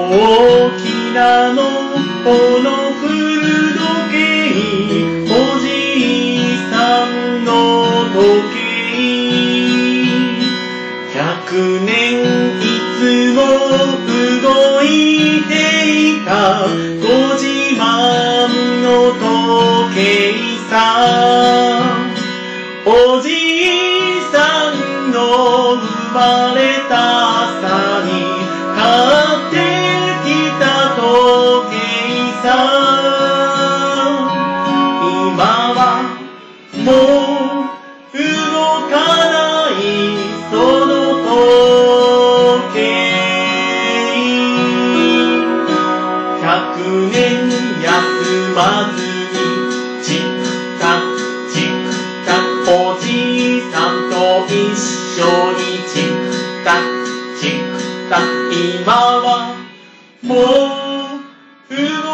大きなのこの古時計、おじいさんの時計。100年いつも動いていたご自慢の時計さ。おじいさんの生まれた朝に買ってきた時計さ。今はもう動かないその時計。100年休まずにチクタクチクタク、おじいさんと一緒にチクタクチクタク、今はもう動